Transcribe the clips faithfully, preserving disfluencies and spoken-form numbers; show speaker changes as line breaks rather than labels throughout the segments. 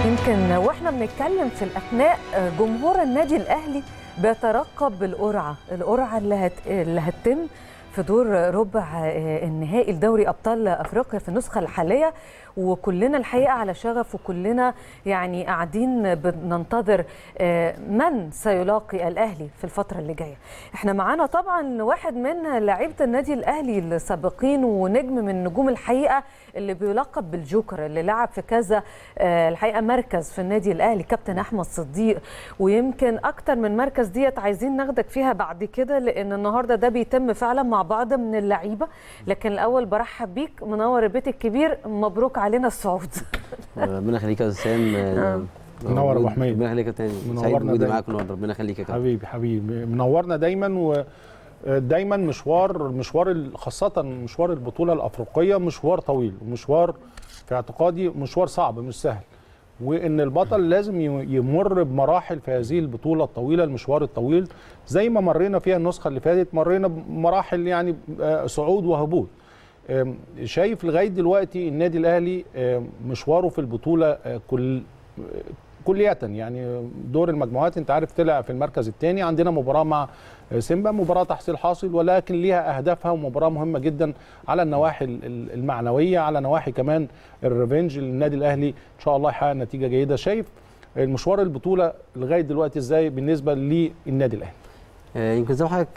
يمكن واحنا بنتكلم في الاثناء جمهور النادي الاهلي بيترقب القرعه القرعه اللي هت... اللي هتتم في دور ربع النهائي لدوري ابطال افريقيا في النسخه الحاليه، وكلنا الحقيقه على شغف وكلنا يعني قاعدين بننتظر من سيلاقي الاهلي في الفتره اللي جايه. احنا معانا طبعا واحد من لاعيبه النادي الاهلي السابقين ونجم من نجوم الحقيقه اللي بيلقب بالجوكر، اللي لعب في كذا الحقيقه مركز في النادي الاهلي، كابتن احمد صديق. ويمكن اكتر من مركز ديت عايزين ناخدك فيها بعد كده، لان النهارده ده بيتم فعلا مع بعض من اللعيبه. لكن الاول برحب بيك، منور البيت الكبير، مبروك علينا الصعود.
ربنا يخليك يا استاذ سام.
منور ابو حميد.
ربنا يخليك يا تاني، سعيد بوجودي معاك النهارده. ربنا يخليك يا كابتن.
حبيبي حبيبي منورنا دايما. ودايما مشوار مشوار خاصه مشوار البطوله الافريقيه مشوار طويل، ومشوار في اعتقادي مشوار صعب مش سهل، وان البطل لازم يمر بمراحل في هذه البطوله الطويله، المشوار الطويل زي ما مرينا فيها النسخه اللي فاتت، مرينا بمراحل يعني صعود وهبوط. شايف لغايه دلوقتي النادي الاهلي مشواره في البطوله كل كلية، يعني دور المجموعات انت عارف طلع في المركز الثاني، عندنا مباراه مع سيمبا، مباراه تحصيل حاصل، ولكن ليها اهدافها ومباراه مهمه جدا على النواحي المعنويه، على نواحي كمان الريفنج. النادي الاهلي ان شاء الله يحقق نتيجه جيده. شايف المشوار البطوله لغايه دلوقتي ازاي بالنسبه للنادي الاهلي؟
آه يمكن زي ما حضرتك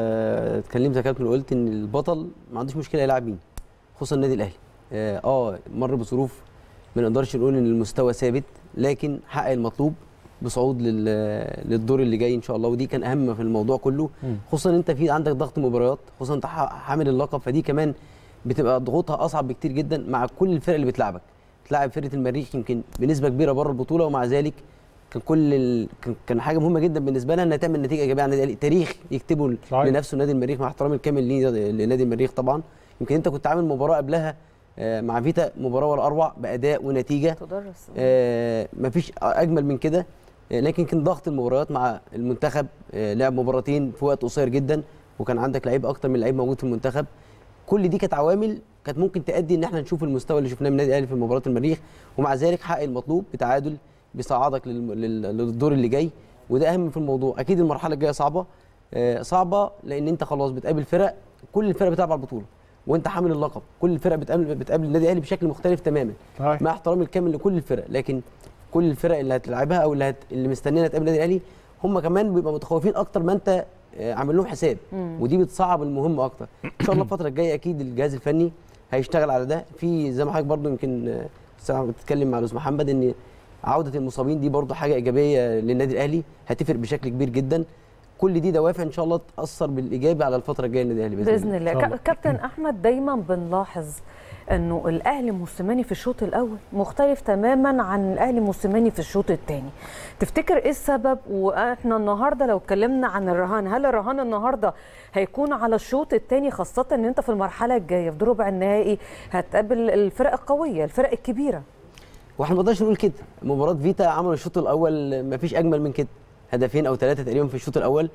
آه اتكلمت يا كابتن وقلت ان البطل ما عندوش مشكله يلعب مين، خصوصا النادي الاهلي. اه, آه مر بظروف ما نقدرش نقول ان المستوى ثابت، لكن حقق المطلوب بصعود للدور اللي جاي ان شاء الله، ودي كان اهم في الموضوع كله. خصوصا انت في عندك ضغط مباريات، خصوصا انت حامل اللقب، فدي كمان بتبقى ضغوطها اصعب بكتير جدا مع كل الفرق اللي بتلعبك. تلعب فرقه المريخ يمكن بنسبه كبيره بره البطوله، ومع ذلك كان كل ال... كان حاجه مهمه جدا بالنسبه لها انها تعمل نتيجه ايجابيه على النادي الاهلي، تاريخ يكتبه لنفسه نادي المريخ، مع احترامي الكامل ليه لنادي المريخ طبعا. يمكن انت كنت عامل مباراه قبلها مع فيتا، مباراه ولا اروع باداء ونتيجه تدرس، آه مفيش اجمل من كده. آه لكن كان ضغط المباريات مع المنتخب، آه لعب مباراتين في وقت قصير جدا، وكان عندك لعيب اكتر من لعيب موجود في المنتخب. كل دي كانت عوامل كانت ممكن تؤدي ان احنا نشوف المستوى اللي شفناه من النادي الاهلي في مباراه المريخ، ومع ذلك حقق المطلوب بتعادل بيصعدك للدور اللي جاي، وده اهم في الموضوع. اكيد المرحله الجايه صعبه، آه صعبه لان انت خلاص بتقابل فرق، كل الفرق بتلعب على البطوله وانت حامل اللقب، كل الفرق بتقابل بتقابل النادي الاهلي بشكل مختلف تماما. هاي. مع احترامي الكامل لكل الفرق، لكن كل الفرق اللي هتلعبها او اللي, هت... اللي مستنينا تقابل النادي الاهلي هم كمان بيبقوا متخوفين اكتر ما انت عامل لهم حساب، مم. ودي بتصعب المهمه اكتر. ان شاء الله الفتره الجايه اكيد الجهاز الفني هيشتغل على ده. في زي ما حضرتك برضو يمكن بتتكلم مع الاستاذ محمد ان عوده المصابين دي برضو حاجه ايجابيه للنادي الاهلي، هتفرق بشكل كبير جدا. كل دي دوافع ان شاء الله تاثر بالايجابي على الفتره الجايه للنادي الاهلي باذن,
بإذن الله. الله. كابتن احمد، دايما بنلاحظ انه الاهلي موسيماني في الشوط الاول مختلف تماما عن الاهلي موسيماني في الشوط الثاني. تفتكر ايه السبب؟ واحنا النهارده لو اتكلمنا عن الرهان، هل الرهان النهارده هيكون على الشوط الثاني، خاصه ان انت في المرحله الجايه في دور ربع النهائي هتقابل الفرق القويه، الفرق الكبيره؟
واحنا ما نقدرش نقول كده. مباراه فيتا عملوا الشوط الاول ما فيش اجمل من كده، هدفين او ثلاثه تقريبا في الشوط الاول.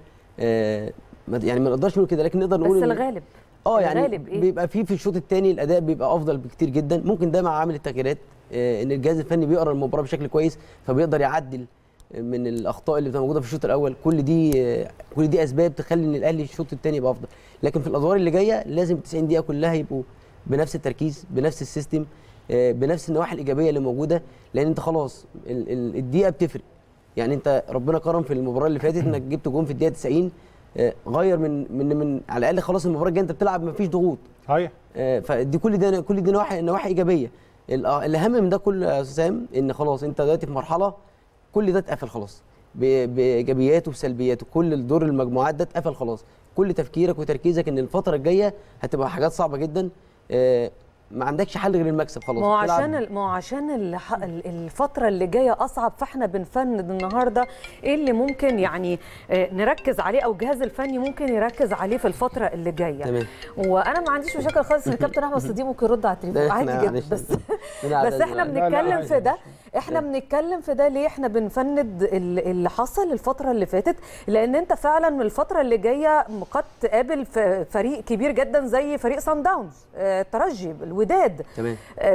آه يعني ما نقدرش نقول كده، لكن نقدر نقول
بس الغالب
اه يعني الغالب إيه؟ بيبقى في في الشوط الثاني الاداء بيبقى افضل بكتير جدا. ممكن ده مع عامل التغييرات، آه ان الجهاز الفني بيقرا المباراه بشكل كويس، فبيقدر يعدل من الاخطاء اللي بتبقى موجوده في الشوط الاول. كل دي آه كل دي اسباب تخلي ان الاهلي الشوط الثاني يبقى افضل. لكن في الادوار اللي جايه لازم تسعين دقيقه كلها يبقوا بنفس التركيز، بنفس السيستم، آه بنفس النواحي الايجابيه اللي موجوده، لان انت خلاص الدقيقه بتفرق. يعني انت ربنا كرم في المباراه اللي فاتت انك جبت جون في الدقيقه تسعين، آه غير من من من على الاقل خلاص المباراه الجايه انت بتلعب ما فيش ضغوط.
صحيح.
آه فدي كل ده كل دي نواحي نواحي ايجابيه. الاهم من ده كله يا استاذ سام ان خلاص انت دلوقتي في مرحله كل ده اتقفل خلاص، بايجابياته وسلبياته، كل دور المجموعات ده اتقفل خلاص. كل تفكيرك وتركيزك ان الفتره الجايه هتبقى حاجات صعبه جدا، آه ما عندكش حل غير المكسب خلاص.
ما هو عشان ما هو عشان الفتره اللي جايه اصعب، فاحنا بنفند النهارده ايه اللي ممكن يعني نركز عليه، او الجهاز الفني ممكن يركز عليه في الفتره اللي جايه.
تمام.
وانا ما عنديش مشاكل خالص ان الكابتن احمد صديق ممكن يرد على التليفون عادي جدا، بس بس احنا بنتكلم في ده احنا بنتكلم في ده ليه؟ احنا بنفند اللي حصل الفتره اللي فاتت، لان انت فعلا من الفتره اللي جايه قد تقابل فريق كبير جدا زي فريق سان داونز، الترجي، الوداد.
تمام.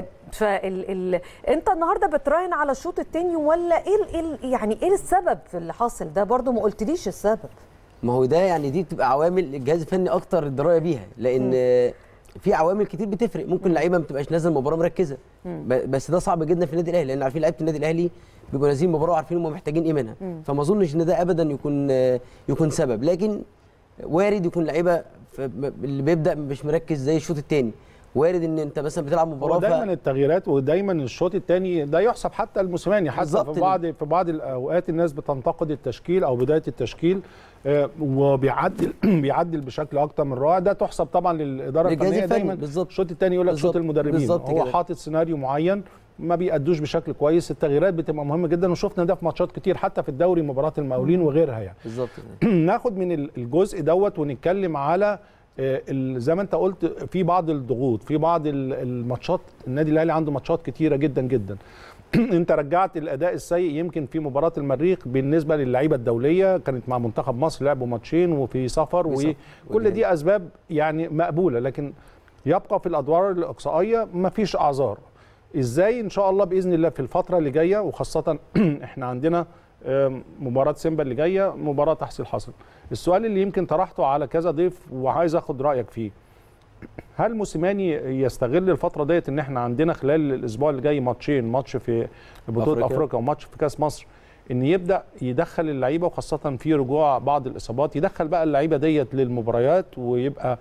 فال ال... انت النهارده بتراهن على الشوط الثاني ولا ايه ال... يعني ايه السبب في اللي حاصل ده؟ برضو ما قلتليش السبب.
ما هو ده يعني دي بتبقى عوامل الجهاز الفني اكتر الدرايه بيها، لان م. في عوامل كتير بتفرق. ممكن لعيبه ما بتبقاش نازله المباراه مركزه، بس ده صعب جدا في النادي الاهلي، لان عارفين لعيبه النادي الاهلي بيبقوا نازلين المباراه وعارفين هم محتاجين ايه منها. فما اظنش ان ده ابدا يكون يكون سبب، لكن وارد يكون لعيبه اللي بيبدا مش مركز زي الشوط الثاني، وارد ان انت مثلا بتلعب مباراه
دايما ف... التغييرات ودايما الشوط الثاني ده يحسب حتى الموسيماني، حتى في بعض في بعض الاوقات الناس بتنتقد التشكيل او بدايه التشكيل آه وبيعدل بيعدل بشكل اكتر من رائع، ده تحسب طبعا للاداره الفنيه. دايما الشوط الثاني يقول لك شوط المدربين، هو حاطط سيناريو معين ما بيأدوش بشكل كويس. التغييرات بتبقى مهمه جدا، وشفنا ده في ماتشات كتير حتى في الدوري، مباراه المقاولين وغيرها يعني.
بالظبط.
ناخد من الجزء دوت ونتكلم على زي ما انت قلت في بعض الضغوط، في بعض الماتشات. النادي الاهلي عنده ماتشات كتيره جدا جدا. انت رجعت الاداء السيء يمكن في مباراه المريخ بالنسبه للعيبه الدوليه، كانت مع منتخب مصر لعبوا ماتشين وفي سفر، وكل دي اسباب يعني مقبوله، لكن يبقى في الادوار الاقصائيه مفيش اعذار. ازاي ان شاء الله باذن الله في الفتره اللي جايه، وخاصه احنا عندنا مباراة سيمبا اللي جايه مباراة تحصيل حاصل. السؤال اللي يمكن طرحته على كذا ضيف وعايز اخد رايك فيه، هل موسيماني يستغل الفتره ديت ان احنا عندنا خلال الاسبوع اللي جاي ماتشين، ماتش في بطوله افريقيا, أفريقيا وماتش في كاس مصر، ان يبدا يدخل اللعيبه وخاصه في رجوع بعض الاصابات، يدخل بقى اللعيبه ديت للمباريات، ويبقى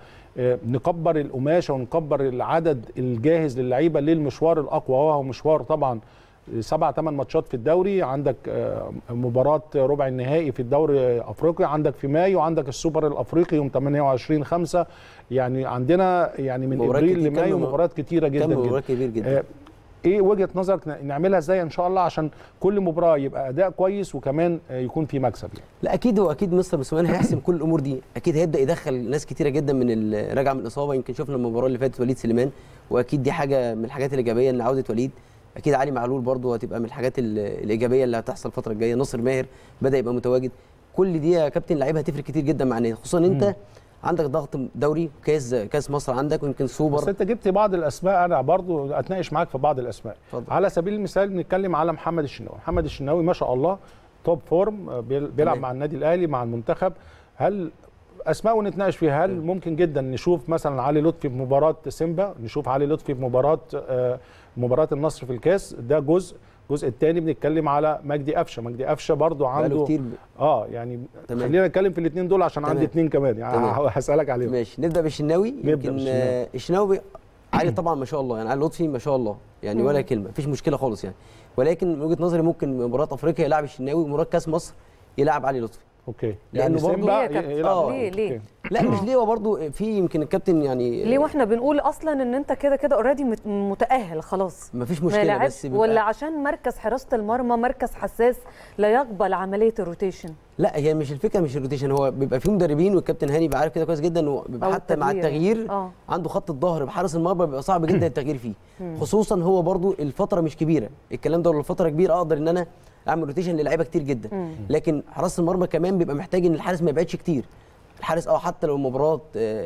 نكبر القماشه ونكبر العدد الجاهز للعيبه للمشوار الاقوى، وهو مشوار طبعا سبع ثمان ماتشات في الدوري، عندك مباراه ربع النهائي في الدوري افريقيا، عندك في مايو، عندك السوبر الافريقي يوم ثمانية وعشرين خمسة، يعني عندنا يعني من ابريل لمايو مباريات كتيره جدا جدا.
كبير جدا.
ايه وجهه نظرك نعملها ازاي ان شاء الله عشان كل مباراه يبقى اداء كويس وكمان يكون في مكسب يعني؟
لا اكيد هو اكيد مستر موسيماني هيحسم كل الامور دي، اكيد هيبدا يدخل ناس كتيره جدا من الراجعه من الاصابه. يمكن شفنا المباراه اللي فاتت وليد سليمان، واكيد دي حاجه من الحاجات الايجابيه ان عوده وليد. اكيد علي معلول برضه هتبقى من الحاجات الايجابيه اللي هتحصل الفتره الجايه. ناصر ماهر بدا يبقى متواجد، كل دي يا كابتن لعيبه هتفرق كتير جدا مع النادي، خصوصا انت م. عندك ضغط دوري، كاس كاس مصر عندك، ويمكن سوبر.
بس انت جبت بعض الاسماء، انا برضو اتناقش معاك في بعض الاسماء. فضل. على سبيل المثال بنتكلم على محمد الشناوي. محمد الشناوي ما شاء الله توب فورم، بيلعب مع النادي الاهلي مع المنتخب. هل اسماء ونتناقش فيها، هل ممكن جدا نشوف مثلا علي لطفي في مباراه سيمبا، نشوف علي لطفي في مباراه مباراه النصر في الكاس؟ ده جزء. الجزء الثاني بنتكلم على مجدي قفشه. مجدي قفشه برضو عنده كتير ب... اه يعني تمام. خلينا نتكلم في الاثنين دول عشان تمام. عندي اثنين كمان يعني هسالك عليهم.
ماشي، نبدا بالشناوي. يمكن آه الشناوي علي طبعا ما شاء الله، يعني علي لطفي ما شاء الله يعني ولا كلمه، مفيش مشكله خالص يعني، ولكن من وجهه نظري ممكن مباراه افريقيا يلعب الشناوي، ومباراه كاس مصر يلعب علي لطفي.
اوكي،
لانه
يعني
برضه
اه ليه ليه
لا مش ليه، هو برضه في يمكن الكابتن يعني
ليه، واحنا بنقول اصلا ان انت كده كده اوريدي متاهل خلاص
مفيش مشكله، بس
ولا عشان مركز حراسه المرمى مركز حساس لا يقبل عمليه الروتيشن؟
لا هي مش الفكره، مش الروتيشن، هو بيبقى فيه مدربين والكابتن هاني بيبقى عارف كده كويس جدا، وبيبقى حتى التغيير. مع التغيير آه. عنده خط الظهر بحارس المرمى بيبقى صعب جدا التغيير فيه، خصوصا هو برضه الفتره مش كبيره، الكلام ده لو الفتره كبيره اقدر ان انا اعمل روتيشن للاعيبه كتير جدا. مم. لكن حراسه المرمى كمان بيبقى محتاج ان الحارس ما يبعدش كتير. الحارس اه حتى لو المباراه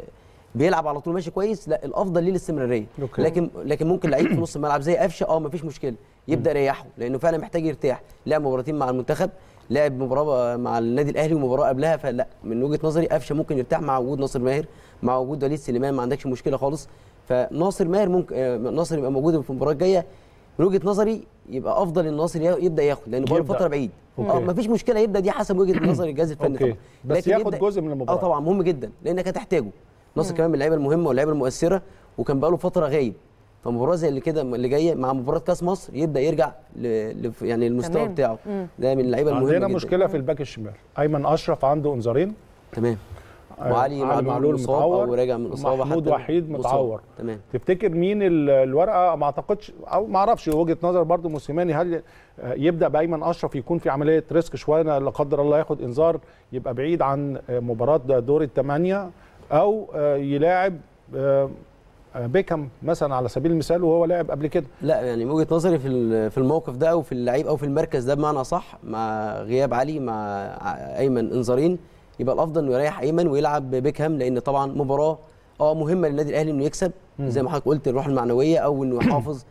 بيلعب على طول ماشي كويس، لا الافضل ليه الاستمراريه. لكن لكن ممكن لعيب في نص الملعب زي قفشه اه ما فيش مشكله يبدا يريحه، لانه فعلا محتاج يرتاح. لعب مباراتين مع المنتخب، لعب مباراه مع النادي الاهلي ومباراه قبلها، فلا من وجهه نظري قفشه ممكن يرتاح مع وجود ناصر ماهر، مع وجود وليد سليمان ما عندكش مشكله خالص. فناصر ماهر ممكن ناصر يبقى موجود في المباراه الجايه، من وجهه نظري يبقى افضل الناصر يبدا ياخد، لان بقى فتره بعيد. اه مفيش مشكله يبدا، دي حسب وجهه نظر الجهاز الفني طبعا،
بس ياخد جزء من المباراه.
اه طبعا مهم جدا، لانك هتحتاجه. ناصر كمان من اللعيبه المهمه واللعيبه المؤثره، وكان بقى له فتره غايب، فمباراه زي اللي كده اللي جايه مع مباراه كاس مصر يبدا يرجع ل... ل... يعني المستوى بتاعه. مم. ده من اللعيبه المهمه
عندنا مشكله في الباك الشمال، ايمن اشرف عنده انذارين.
تمام. وعلي معلول مصاب وراجع من الاصابه،
محمود وحيد متعور.
تمام.
تفتكر مين الورقه؟ ما اعتقدش او ما اعرفش وجهه نظر برضو موسيماني، هل يبدا بايمن اشرف يكون في عمليه ريسك شويه لا قدر الله ياخد انذار يبقى بعيد عن مباراه دور الثمانيه، او يلاعب بيكهام مثلا على سبيل المثال وهو لعب قبل كده.
لا يعني من وجهه نظري في في الموقف ده او في اللعيب او في المركز ده بمعنى صح، مع غياب علي مع ايمن انذارين، يبقى الافضل انه يريح ايمن ويلعب بيكهام، لان طبعا مباراه اه مهمه للنادي الاهلي انه يكسب زي ما حضرتك قلت، الروح المعنويه او انه يحافظ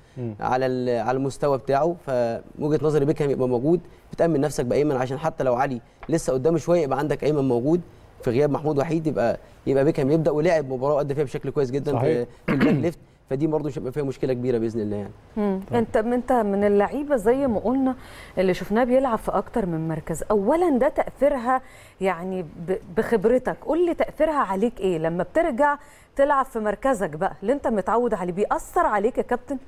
على على المستوى بتاعه. فوجهه نظري بيكهام يبقى موجود، بتامن نفسك بايمن عشان حتى لو علي لسه قدامه شويه يبقى عندك ايمن موجود في غياب محمود وحيد، يبقى يبقى بيكهام يبدا ولعب مباراه وادى فيها بشكل كويس جدا صحيح. في الباك ليفت، فدي برضه مش هيبقى فيها مشكله كبيره باذن الله يعني.
مم. انت انت من اللعيبه زي ما قلنا اللي شفناه بيلعب في اكتر من مركز، اولا ده تاثيرها يعني بخبرتك، قول لي تاثيرها عليك ايه لما بترجع تلعب في مركزك بقى اللي انت متعود عليه؟ بيأثر عليك يا كابتن؟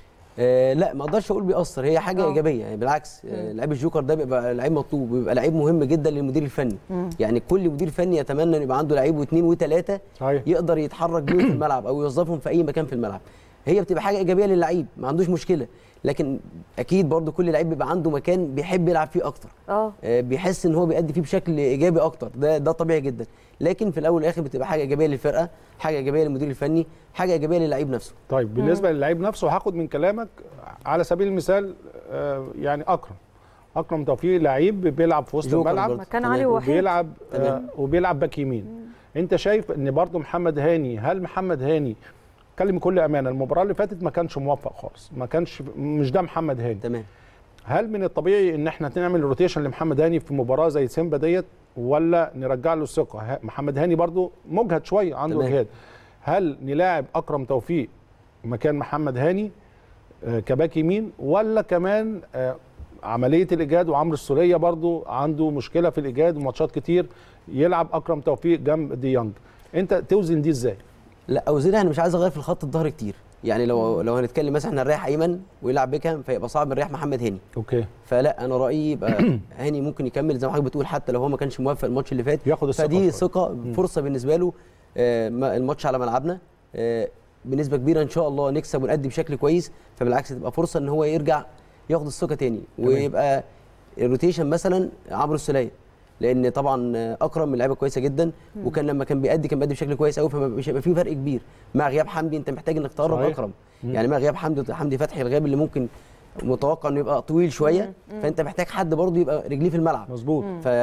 آه لا ما اقدرش اقول بيأثر، هي حاجه أوه. ايجابيه يعني، بالعكس آه لعيب الجوكر ده بيبقى لعيب مطلوب، بيبقى لعيب مهم جدا للمدير الفني. مم. يعني كل مدير فني يتمنى ان يبقى عنده لعيب واثنين وثلاثه يقدر يتحرك بيهم في الملعب او يوظفهم في اي مكان في الملعب. هي بتبقى حاجه ايجابيه للعيب ما عندوش مشكله، لكن اكيد برضو كل لعيب بيبقى عنده مكان بيحب يلعب فيه اكتر، اه بيحس ان هو بيأدي فيه بشكل ايجابي اكتر، ده ده طبيعي جدا. لكن في الاول والاخر بتبقى حاجه ايجابيه للفرقه، حاجه ايجابيه للمدير الفني، حاجه ايجابيه للعيب نفسه.
طيب بالنسبه للعيب نفسه هاخد من كلامك على سبيل المثال آه يعني اكرم اكرم توفيق لعيب بيلعب في وسط الملعب
مكان علي وحيد
وبيلعب آه وبيلعب باك يمين. مم. انت شايف ان برضو محمد هاني، هل محمد هاني اتكلم بكل امانه المباراه اللي فاتت ما كانش موفق خالص، ما كانش مش ده محمد هاني
تمام.
هل من الطبيعي ان احنا نعمل روتيشن لمحمد هاني في مباراه زي سيمبا ديت، ولا نرجع له الثقه؟ محمد هاني برضو مجهد شويه، عنده اجهاد. هل نلاعب اكرم توفيق مكان محمد هاني آه كباك يمين، ولا كمان آه عمليه الاجهاد وعمرو السوليه برضو عنده مشكله في الاجهاد وماتشات كتير، يلعب اكرم توفيق جنب ديانج؟ انت توزن دي ازاي؟
لا اوزنها انا مش عايز اغير في الخط الظهر كتير، يعني لو لو هنتكلم مثلا احنا نريح ايمن ويلعب بيكهام فيبقى صعب نريح محمد هاني.
اوكي.
فلا انا رايي يبقى هاني ممكن يكمل زي ما حضرتك بتقول، حتى لو هو ما كانش موفق الماتش اللي فات
ياخد الثقه،
فدي ثقه فرصه بالنسبه له. آه الماتش على ملعبنا آه بنسبه كبيره ان شاء الله نكسب ونأدي بشكل كويس، فبالعكس تبقى فرصه ان هو يرجع ياخد الثقه تاني، ويبقى الروتيشن مثلا عمرو السوليه، لان طبعا اكرم من لعيبه كويسه جدا، وكان لما كان بيأدي كان بيأدي بشكل كويس قوي، فمش هيبقى في فرق كبير. مع غياب حمدي انت محتاج انك تقرب اكرم، يعني مع غياب حمدي حمدي فتحي الغياب اللي ممكن متوقع انه يبقى طويل شويه، فانت محتاج حد برضه يبقى رجليه في الملعب
مظبوط.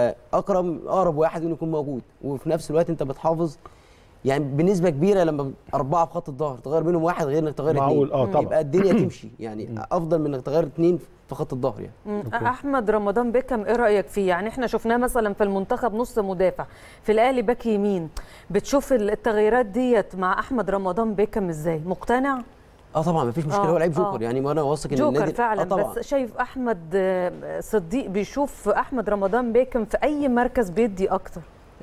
فاكرم اقرب واحد انه يكون موجود، وفي نفس الوقت انت بتحافظ يعني بنسبه كبيره لما اربعه في خط الظهر تغير منهم واحد غير انك تغير اثنين،
اه طبعا
يبقى الدنيا تمشي يعني افضل من انك تغير اثنين في خط الظهر يعني.
احمد رمضان بيكهام ايه رايك فيه؟ يعني احنا شفناه مثلا في المنتخب نص مدافع، في الاهلي باك يمين، بتشوف التغييرات ديت مع احمد رمضان بيكهام ازاي؟ مقتنع؟
اه طبعا مفيش مشكله، هو لعيب جوكر يعني، وانا واثق ان
النادي
جوكر
فعلا.
آه
بس شايف احمد صديق بيشوف احمد رمضان بيكهام في اي مركز بيدي اكتر؟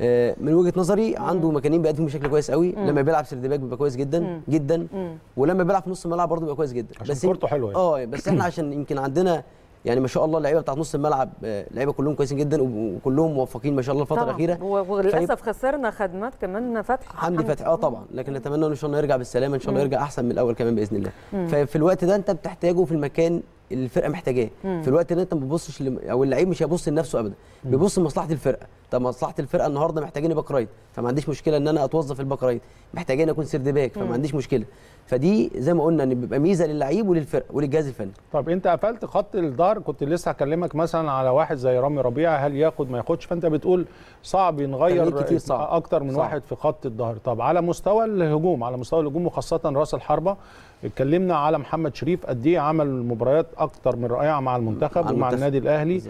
من وجهه نظري عنده مكانين بيقدم بشكل كويس قوي. مم. لما بيلعب سرد باك بيبقى كويس جدا مم. جدا مم. ولما بيلعب في نص الملعب برضه بيبقى كويس جدا،
بس كورته حلوه يعني.
اه بس احنا عشان يمكن عندنا يعني ما شاء الله اللعيبه بتاعت نص الملعب لعيبه كلهم كويسين جدا وكلهم موفقين ما شاء الله الفتره الاخيره،
وللاسف خسرنا خدمات كمان فتحي
حمدي فتحي اه طبعا، لكن نتمنى ان شاء الله يرجع بالسلامه ان شاء الله، يرجع احسن من الاول كمان باذن الله. مم. ففي الوقت ده انت بتحتاجه في المكان اللي الفرقه محتاجاه، في الوقت ده انت ما بتبصش لم... او اللعيب مش هيبص لنفسه ابدا، بيبص لمصلحه الفرقه. طب مصلحه الفرقه النهارده محتاجين باك رايت، فما عنديش مشكله ان انا اتوظف الباك رايت، محتاجين اكون سيرد باك فما عنديش مشكله. فدي زي ما قلنا ان بيبقى ميزه للعيب وللفرقه وللجهاز الفني.
طب انت قفلت خط الظهر، كنت لسه هكلمك مثلا على واحد زي رامي ربيعه، هل ياخد ما ياخدش؟ فانت بتقول صعب نغير
صعب.
اكتر من صعب. واحد في خط الظهر. طب على مستوى الهجوم، على مستوى الهجوم وخاصه راس الحربه، اتكلمنا على محمد شريف قد ايه عمل مباريات اكتر من رائعه مع المنتخب مع ومع النادي الاهلي.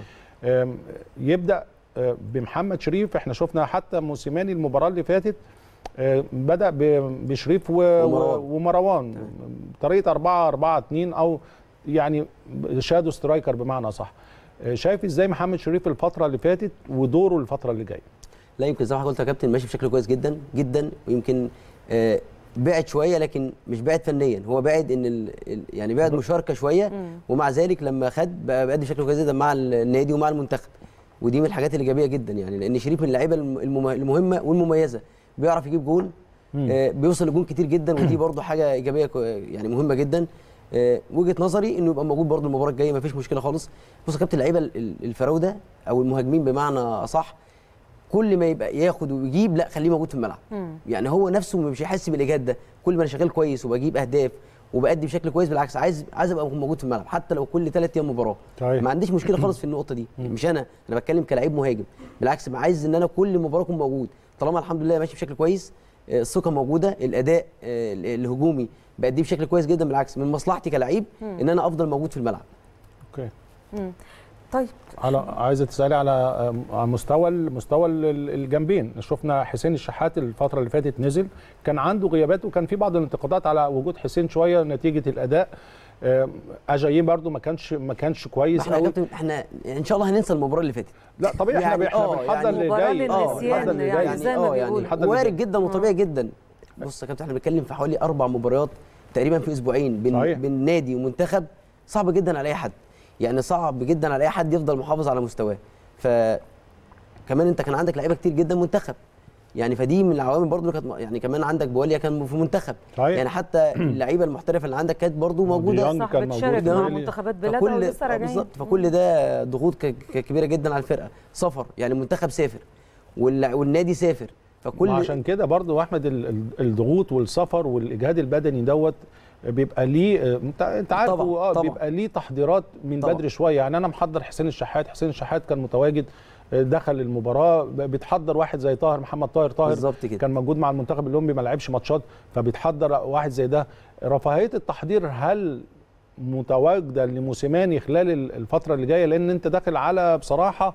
يبدا بمحمد شريف، احنا شفنا حتى موسيماني المباراه اللي فاتت بدا بشريف ومروان طريقه أربعة أربعة اتنين او يعني شادو سترايكر بمعنى صح. شايف ازاي محمد شريف الفتره اللي فاتت ودوره الفتره اللي جايه؟
لا يمكن زي ما قلت يا كابتن ماشي بشكل كويس جدا جدا، ويمكن آه بعد شويه لكن مش بعد فنيا، هو بعد ان ال يعني بعد مشاركه شويه، ومع ذلك لما خد بقى بيأدي بشكل كويس جدا مع النادي ومع المنتخب، ودي من الحاجات الايجابيه جدا يعني، لان شريف من اللعيبه المهمه والمميزه، بيعرف يجيب جول، آه بيوصل لجول كتير جدا، ودي برده حاجه ايجابيه يعني مهمه جدا. آه وجهه نظري انه يبقى موجود برده المباراه الجايه مفيش مشكله خالص. بص يا كابتن اللعيبه الفراوده او المهاجمين بمعنى اصح كل ما يبقى ياخد ويجيب لا خليه موجود في الملعب.
مم.
يعني هو نفسه مش هيحس بالاجهاد ده، كل ما انا شغال كويس وبجيب اهداف وبأدي بشكل كويس، بالعكس عايز عايز ابقى موجود في الملعب حتى لو كل ثلاث ايام مباراه.
صحيح.
ما عنديش مشكله خالص في النقطه دي. مش انا انا بتكلم كلاعب مهاجم، بالعكس عايز ان انا كل مباراه اكون موجود، طالما الحمد لله ماشي بشكل كويس، الثقه موجوده، الاداء الهجومي بأديه بشكل كويس جدا، بالعكس من مصلحتي كلاعب ان انا افضل موجود في الملعب.
اوكي.
مم. طيب
على عايزه تسالي على على مستوى مستوى الجنبين. شفنا حسين الشحات الفتره اللي فاتت نزل، كان عنده غيابات وكان في بعض الانتقادات على وجود حسين شويه نتيجه الاداء. اجايين برده ما كانش ما كانش كويس
احنا قوي. احنا ان شاء الله هننسى المباراه اللي فاتت.
لا طبيعي،
يعني
احنا
آه
بنحضر اللي جاي.
اه يعني, يعني زي ما بيقولوا
يعني وارد جدا وطبيعي جدا. بص يا كابتن، احنا بنتكلم في حوالي اربع مباريات تقريبا في اسبوعين بين بين نادي ومنتخب، صعب جدا على اي حد، يعني صعب جدا على اي حد يفضل محافظ على مستواه. فكمان انت كان عندك لعيبه كتير جدا منتخب، يعني فدي من العوامل برضو كانت، يعني كمان عندك بواليا كان في منتخب،
صحيح.
يعني حتى اللعيبه المحترفه اللي عندك كانت برضو موجوده،
صح، بتشارك مع منتخبات بلادها ولسه راجعين.
بالظبط، فكل ده ضغوط كبيره جدا على الفرقه. سفر، يعني المنتخب سافر والنادي سافر، فكل
عشان كده برضو احمد الضغوط والسفر والاجهاد البدني دوت بيبقى ليه، انت عارف اه بيبقى ليه تحضيرات من طبعًا. بدري شويه. يعني انا محضر حسين الشحات، حسين الشحات كان متواجد دخل المباراه، بتحضر واحد زي طاهر محمد طاهر طاهر
بالظبط كده،
كان موجود مع المنتخب الاولمبي ما لعبش ماتشات، فبتحضر واحد زي ده. رفاهيه التحضير هل متواجده لموسيماني خلال الفتره اللي جايه؟ لان انت داخل على بصراحه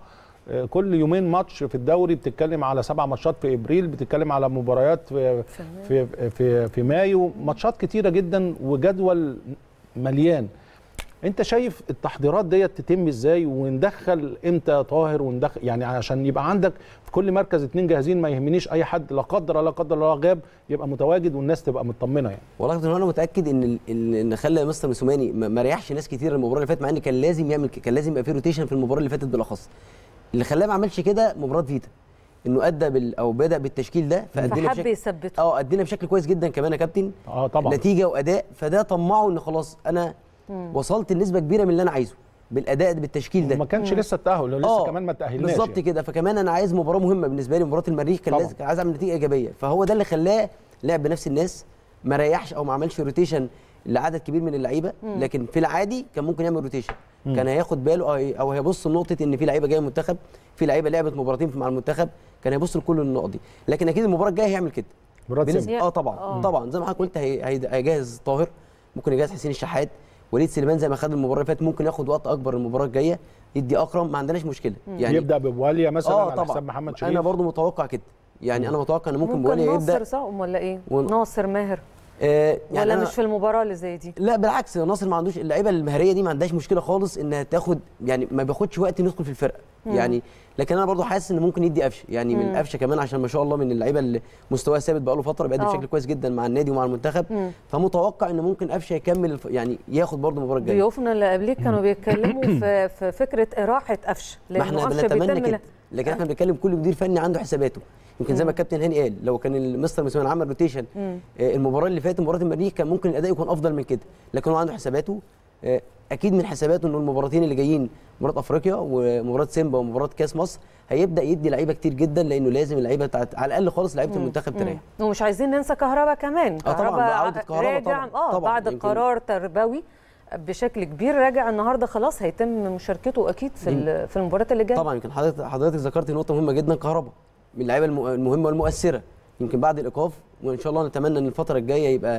كل يومين ماتش في الدوري، بتتكلم على سبع ماتشات في ابريل، بتتكلم على مباريات في في في, في مايو، ماتشات كتيره جدا وجدول مليان. انت شايف التحضيرات ديت تتم ازاي، وندخل امتى طاهر وندخل، يعني عشان يبقى عندك في كل مركز اتنين جاهزين، ما يهمنيش اي حد لا قدر الله قدر الله غاب يبقى متواجد والناس تبقى مطمنه. يعني
والله انا متاكد ان ان خلى مستر موسيماني ما ريحش ناس كتير المباراه اللي فاتت، مع ان كان لازم يعمل، كان لازم يبقى في روتيشن في المباراه اللي فاتت بالاخص. اللي خلاه ما عملش كده مباراه فيتا، انه ادى بال او بدا بالتشكيل ده،
فادينا بشكل يثبته
اه ادينا بشكل كويس جدا كمان يا كابتن.
اه طبعا
نتيجه واداء، فده طمعه ان خلاص انا مم. وصلت لنسبه كبيره من اللي انا عايزه بالاداء بالتشكيل ده.
ما كانش مم. لسه التاهل، لسه آه كمان ما تاهلناش
بالظبط
يعني.
كده. فكمان انا عايز مباراه مهمه بالنسبه لي، مباراه المريخ، كان لازم عايز اعمل نتيجه ايجابيه، فهو ده اللي خلاه لعب بنفس الناس، ما ريحش او ما عملش روتيشن لعدد كبير من اللعيبه. مم. لكن في العادي كان ممكن يعمل روتيشن، كان هياخد باله او هيبص لنقطه ان في لعيبه جايه من المنتخب، في لعيبه لعبت مباراتين مع المنتخب، كان هيبص لكل النقط دي. لكن اكيد المباراه الجايه هيعمل كده
بنسبه
اه طبعا أوه. طبعا زي ما حضرتك قلت هيجهز طاهر، ممكن يجهز حسين الشحات، وليد سليمان زي ما خد المباراه اللي فاتت ممكن ياخد وقت اكبر المباراه الجايه، يدي اكرم، ما عندناش مشكله.
يعني يبدا ببواليا مثلا
آه
على حساب محمد شريف.
انا برضو متوقع كده، يعني انا متوقع ان ممكن, ممكن بواليا يبدا.
ناصر صح ولا ايه؟ و... ناصر ماهر
آه يعني
ولا مش في المباراه اللي زي دي؟
لا بالعكس، ناصر ما عندوش اللعيبه المهاريه دي، ما عندهاش مشكله خالص انها تاخد، يعني ما بياخدش وقت انه يدخل في الفرقه. مم. يعني لكن انا برضو حاسس ان ممكن يدي قفشه، يعني مم. من قفشه كمان عشان ما شاء الله من اللعيبه اللي مستواه ثابت بقاله فتره، بيأدي بشكل كويس جدا مع النادي ومع المنتخب. مم. فمتوقع ان ممكن قفشه يكمل الف... يعني ياخد برضو المباراه الجايه.
ضيوفنا اللي قبليك كانوا بيتكلموا في في فكره اراحه قفشه،
ما احنا بنتمنى كده، لكن احنا بنتكلم كل مدير فني عنده حساباته. يمكن زي ما الكابتن هاني قال، لو كان المستر موسيماني عمل روتيشن المباراه اللي فاتت مباراه المريخ كان ممكن الاداء يكون افضل من كده، لكن هو عنده حساباته. اكيد من حساباته انه المباراتين اللي جايين مباراه افريقيا ومباراه سيمبا ومباراه كاس مصر هيبدا يدي لعيبه كتير جدا، لانه لازم اللعيبه بتاعت على الاقل خالص لعيبه المنتخب تريح.
ومش عايزين ننسى كهربا كمان.
اه طبعا كهربا
راجع اه طبعًا بعد قرار تربوي بشكل كبير، راجع النهارده خلاص هيتم مشاركته اكيد في في المباراه اللي جايه.
طبعا يمكن حضرتك حضرتك ذكرت نقطه مهمه جدا، كهربا من اللعيبه المهمه والمؤثره، يمكن بعد الايقاف، وان شاء الله نتمنى ان الفتره الجايه يبقى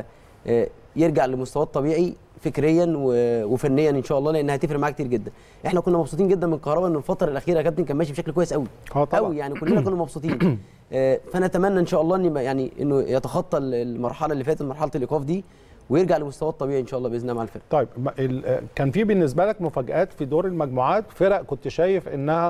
يرجع لمستواه الطبيعي فكريا وفنيا ان شاء الله، لانها هتفرق معاه كتير جدا. احنا كنا مبسوطين جدا من كهربا ان الفتره الاخيره يا كابتن كان ماشي بشكل كويس قوي قوي، يعني كلنا كنا مبسوطين. فنتمنى ان شاء الله ان يعني انه يتخطى المرحله اللي فاتت، مرحله الايقاف دي، ويرجع لمستواه الطبيعي ان شاء الله باذن الله مع الفرق.
طيب كان في بالنسبه لك مفاجآت في دور المجموعات، فرق كنت شايف انها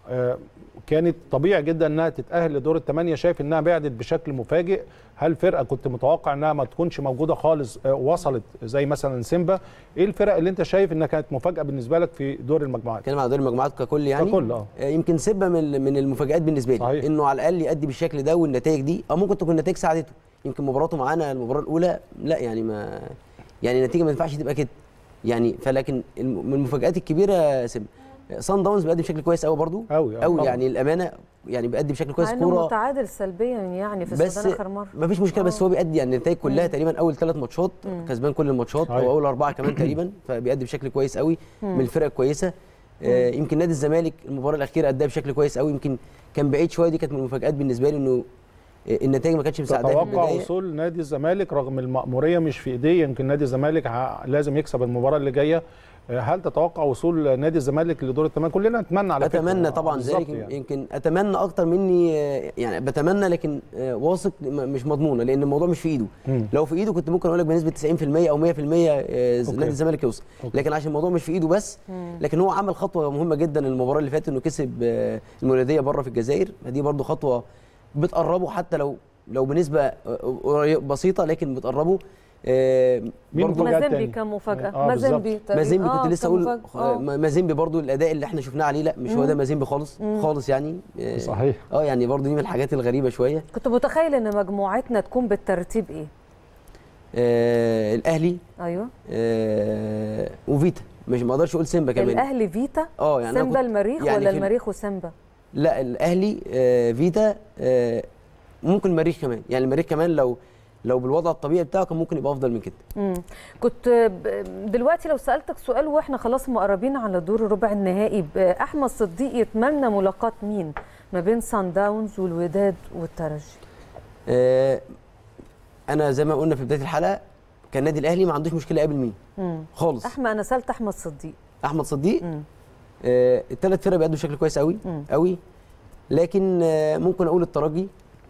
كانت طبيعي جدا انها تتاهل لدور الثمانيه، شايف انها بعدت بشكل مفاجئ؟ هل فرقه كنت متوقع انها ما تكونش موجوده خالص وصلت زي مثلا سيمبا؟ ايه الفرق اللي انت شايف انها كانت مفاجاه بالنسبه لك في دور المجموعات؟
كلام على دور المجموعات ككل يعني
ككل اه
يمكن سيمبا من من المفاجات بالنسبه لي، صحيح. انه على الاقل يؤدي بالشكل ده والنتائج دي، او ممكن تكون النتائج ساعدته. يمكن مباراته معانا المباراه الاولى لا يعني ما يعني النتيجه ما ينفعش تبقى كده يعني، فلكن من المفاجات الكبيره سيمبا. صن داونز بيقدم بشكل كويس قوي برضو
قوي
قوي يعني الامانه، يعني بيقدم بشكل كويس
كوره متعادل سلبيا يعني في السودان اخر مره.
ما فيش مشكله، بس هو بيأدي يعني النتائج كلها تقريبا اول ثلاث ماتشات كسبان كل الماتشات او اول اربعه كمان تقريبا، فبيأدي بشكل كويس قوي من الفرق الكويسه. آه يمكن نادي الزمالك المباراه الاخيره اداها بشكل كويس قوي، يمكن كان بعيد شويه، دي كانت من المفاجآت بالنسبه لي انه النتائج ما كانتش مساعداه في البدايه.
تتوقع وصول نادي الزمالك رغم المأموريه مش في ايديه، يمكن نادي الزمالك لازم يكسب المباراه اللي جايه، هل تتوقع وصول نادي الزمالك لدور الثمانيه؟ كلنا نتمنى على
اتمنى
فكرة.
طبعا ذلك يعني. يمكن اتمنى اكتر مني يعني بتمنى، لكن واثق مش مضمونه لان الموضوع مش في ايده. مم. لو في ايده كنت ممكن اقول لك بنسبه تسعين في المية او مية في المية نادي الزمالك يوصل، لكن عشان الموضوع مش في ايده بس. مم. لكن هو عمل خطوه مهمه جدا المباراه اللي فاتت انه كسب المولوديه بره في الجزائر، دي برده خطوه بتقربه حتى لو لو بنسبه بسيطه لكن بتقربه.
آه برضو مازيمبي كان مفاجاه. آه
مازيمبي مازيمبي كنت آه لسه اقول آه مازيمبي برضو الاداء اللي احنا شفناه عليه لا مش هو ده مازيمبي خالص. مم. خالص يعني. آه
صحيح.
اه يعني برضو دي من الحاجات الغريبه شويه.
كنت متخيل ان مجموعتنا تكون بالترتيب ايه؟
آه الاهلي.
ايوه.
آه وفيتا، مش ما اقدرش اقول سيمبا كمان.
الاهلي فيتا.
اه يعني
سيمبا المريخ يعني ولا المريخ وسيمبا؟
لا الاهلي آه فيتا آه ممكن المريخ كمان، يعني المريخ كمان لو لو بالوضع الطبيعي بتاعه كان ممكن يبقى افضل من كده.
امم كنت دلوقتي لو سالتك سؤال واحنا خلاص مقربين على دور الربع النهائي، احمد صديق يتمنى ملاقاه مين ما بين سان داونز والوداد والترجي؟
آه انا زي ما قلنا في بدايه الحلقه كان النادي الاهلي ما عندوش مشكله يقابل مين مم. خالص.
احمد انا سالت احمد صديق.
احمد صديق آه الثلاث فرق بيأدوا بشكل كويس قوي مم. قوي، لكن آه ممكن اقول الترجي،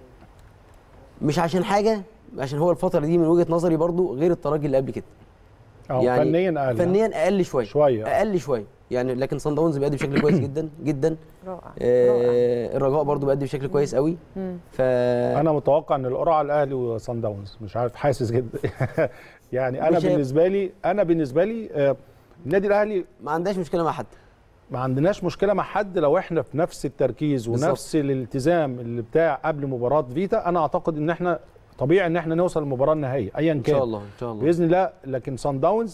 مش عشان حاجه، عشان هو الفتره دي من وجهه نظري برضو غير الترجي اللي قبل كده.
يعني فنيا اقل
فنيا اقل شويه
شويه
اقل شويه يعني، لكن صن داونز بيأدي بشكل كويس جدا جدا.
رائع.
آه الرجاء برضو بيأدي بشكل كويس قوي.
ف انا متوقع ان القرعه الاهلي وصن داونز، مش عارف حاسس جدا يعني انا بالنسبه لي انا بالنسبه لي آه النادي الاهلي
ما عندناش مشكله مع حد،
ما عندناش مشكله مع حد لو احنا في نفس التركيز ونفس بالزبط. الالتزام اللي بتاع قبل مباراه فيتا. انا اعتقد ان احنا طبيعي ان احنا نوصل للمباراه النهائيه ايا كان ان
شاء الله ان شاء الله
باذن الله. لكن صن داونز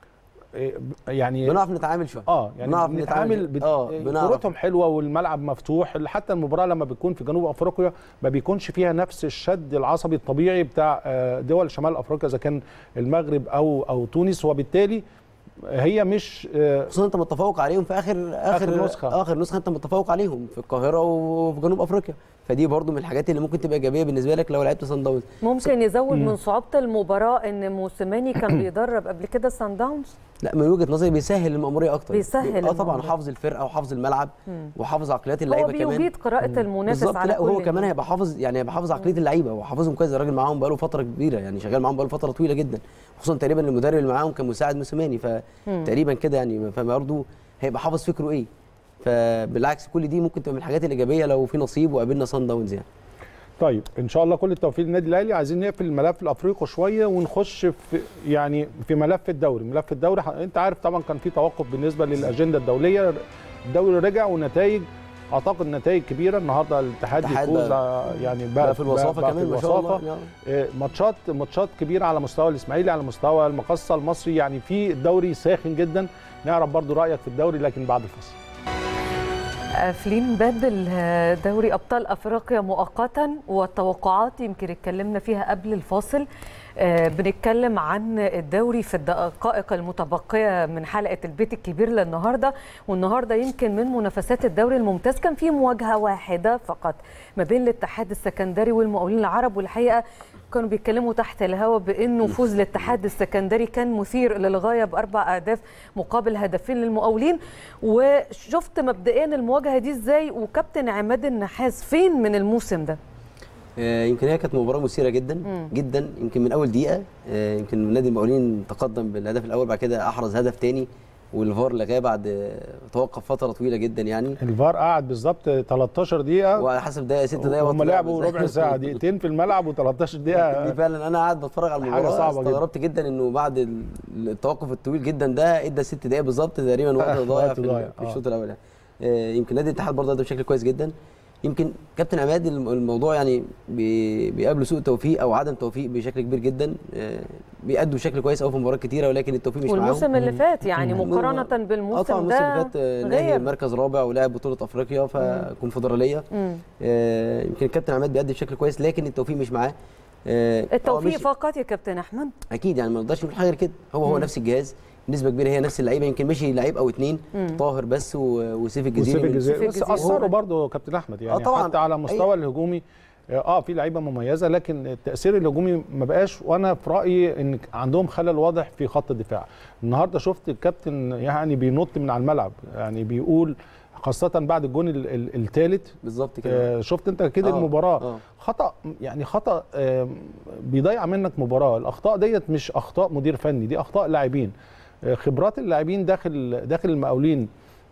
يعني
بنعرف نتعامل شويه
اه يعني بنعرف نتعامل بت... اه كورتهم حلوه والملعب مفتوح، حتى المباراه لما بتكون في جنوب افريقيا ما بيكونش فيها نفس الشد العصبي الطبيعي بتاع دول شمال افريقيا اذا كان المغرب او او تونس، وبالتالي هي مش
خصوصا انت متفوق عليهم في اخر اخر, آخر نسخه اخر نسخه انت متفوق عليهم في القاهره وفي جنوب افريقيا، فدي برضو من الحاجات اللي ممكن تبقى ايجابيه بالنسبه لك لو لعبت صن داونز.
ممكن يزود من صعوبه المباراه ان موسيماني كان بيدرب قبل كده صن داونز؟
لا من وجهه نظري بيسهل المأموريه اكتر.
بيسهل
اه طبعا حافظ الفرقه وحافظ الملعب مم. وحافظ عقليات اللعيبه كمان.
هو بيجيد قراءه المنافس على
لا كل هو كمان هيبقى حافظ، يعني هيبقى حافظ عقليه اللعيبه وحافظهم كويس. الراجل معاهم بقاله فتره كبيره، يعني شغال معاهم بقاله فتره طويله جدا، خصوصا تقريبا المدرب اللي معاهم كان مساعد موسيماني فتقريبا كده يعني، فبرضه هيبقى حافظ فكره ايه. فبالعكس كل دي ممكن تبقى من الحاجات الايجابيه لو في نصيب وقابلنا صن داونز يعني.
طيب ان شاء الله كل التوفيق للنادي الاهلي. عايزين نقفل الملف الافريقي شويه ونخش في يعني في ملف الدوري. ملف الدوري انت عارف طبعا كان في توقف بالنسبه للاجنده الدوليه، الدوري رجع ونتائج، اعتقد نتائج كبيره النهارده. الاتحاد بيفوز يعني
بقى, بقى في الوصافه بقى كمان ما شاء الله.
ماتشات ماتشات كبيره على مستوى الاسماعيلي، على مستوى المقصه المصري، يعني في الدوري ساخن جدا. نعرف برضو رايك في الدوري لكن بعد الفاصل.
قافلين باب دوري ابطال افريقيا مؤقتا، والتوقعات يمكن اتكلمنا فيها قبل الفاصل. آه بنتكلم عن الدوري في الدقائق المتبقيه من حلقه البيت الكبير للنهارده، والنهارده يمكن من منافسات الدوري الممتاز كان في مواجهه واحده فقط ما بين الاتحاد السكندري والمقاولين العرب، والحقيقه كانوا بيتكلموا تحت الهواء بانه فوز الاتحاد السكندري كان مثير للغايه باربع اهداف مقابل هدفين للمقاولين. وشفت مبدئيا المواجهه دي ازاي، وكابتن عماد النحاس فين من الموسم ده؟
يمكن هي كانت مباراه مثيره جدا مم. جدا. يمكن من اول دقيقه يمكن نادي المقاولين تقدم بالهدف الاول، بعد كده احرز هدف ثاني والفار لغاه بعد توقف فتره طويله جدا. يعني
الفار قعد بالظبط تلتاشر دقيقه،
وعلى حسب دقيقه ست دقائق،
هم لعبوا ربع ساعه، دقيقتين في الملعب و13 دقيقه.
دي فعلا انا قاعد بتفرج على المباراه استغربت جدا. جدا انه بعد التوقف الطويل جدا ده ادى ست دقائق بالظبط تقريبا وقت ضايع في, في الشوط الاول. يعني يمكن نادي الاتحاد برضه ده بشكل كويس جدا. يمكن كابتن عماد الموضوع يعني بيقابله سوء توفيق او عدم توفيق بشكل كبير جدا، بيأدوا بشكل كويس قوي في مباريات كتيره ولكن التوفيق مش معاهم.
والموسم اللي فات يعني مقارنه بالموسم
ده طبعا الموسم اللي فات نهائي مركز رابع ولعب بطوله افريقيا فكونفدراليه. يمكن الكابتن عماد بيأدي بشكل كويس لكن التوفيق مش معاه.
التوفيق فقط يا كابتن احمد؟
اكيد يعني ما نقدرش نقول حاجه غير كده، هو هو نفس الجهاز بنسبه كبيره، هي نفس اللعيبه، يمكن مشي لعيب او اثنين طاهر بس وسيف الجزيري.
وسيف الجزيري بس اثروا برضه كابتن احمد يعني آه طبعا. حتى على مستوى الهجومي اه في لعيبه مميزه لكن التاثير الهجومي ما بقاش، وانا في رايي ان عندهم خلل واضح في خط الدفاع. النهارده شفت الكابتن يعني بينط من على الملعب، يعني بيقول خاصه بعد الجون الثالث
بالظبط كده.
آه شفت انت كده آه المباراه آه. خطا، يعني خطا آه بيضيع منك مباراه. الاخطاء ديت مش اخطاء مدير فني، دي اخطاء لاعبين. آه خبرات اللاعبين داخل داخل المقاولين